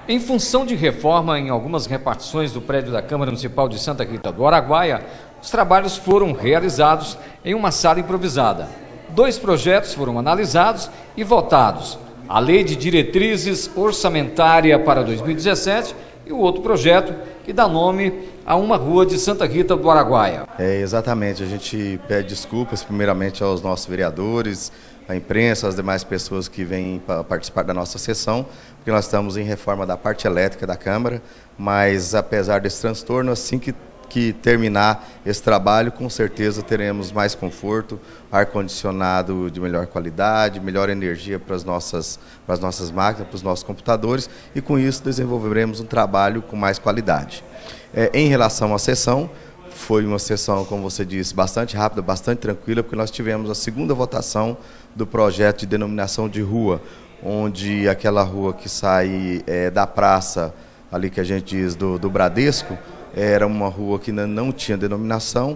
Em função de reforma em algumas repartições do prédio da Câmara Municipal de Santa Rita do Araguaia, os trabalhos foram realizados em uma sala improvisada. 2 projetos foram analisados e votados: a Lei de Diretrizes Orçamentária para 2017 e o outro projeto que dá nome a uma rua de Santa Rita do Araguaia. Exatamente, a gente pede desculpas primeiramente aos nossos vereadores, à imprensa, às demais pessoas que vêm participar da nossa sessão, porque nós estamos em reforma da parte elétrica da Câmara, mas apesar desse transtorno, assim que terminar esse trabalho, com certeza teremos mais conforto, ar-condicionado de melhor qualidade, melhor energia para as nossas máquinas, para os nossos computadores, e com isso desenvolveremos um trabalho com mais qualidade. Em relação à sessão, foi uma sessão, como você disse, bastante rápida, bastante tranquila, porque nós tivemos a segunda votação do projeto de denominação de rua, onde aquela rua que sai da praça, ali que a gente diz do Bradesco, era uma rua que ainda não tinha denominação,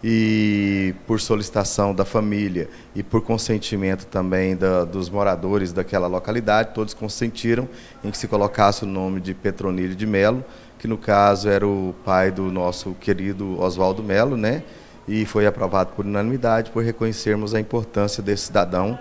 e por solicitação da família e por consentimento também dos moradores daquela localidade, todos consentiram em que se colocasse o nome de Petronilho de Melo, que no caso era o pai do nosso querido Oswaldo Melo, né? E foi aprovado por unanimidade, por reconhecermos a importância desse cidadão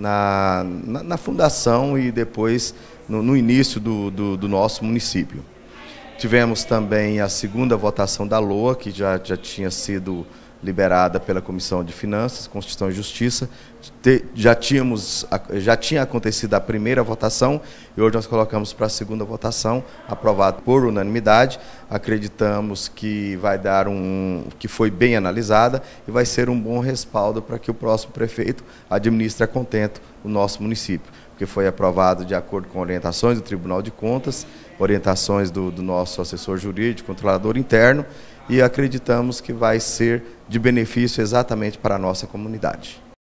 na fundação e depois no início do nosso município. Tivemos também a segunda votação da LOA, que já tinha sido liberada pela Comissão de Finanças, Constituição e Justiça. Já tinha acontecido a primeira votação e hoje nós colocamos para a segunda votação, aprovado por unanimidade. Acreditamos que vai dar que foi bem analisada e vai ser um bom respaldo para que o próximo prefeito administre a contento o nosso município, porque foi aprovado de acordo com orientações do Tribunal de Contas, orientações do nosso assessor jurídico, controlador interno, e acreditamos que vai ser de benefício exatamente para a nossa comunidade.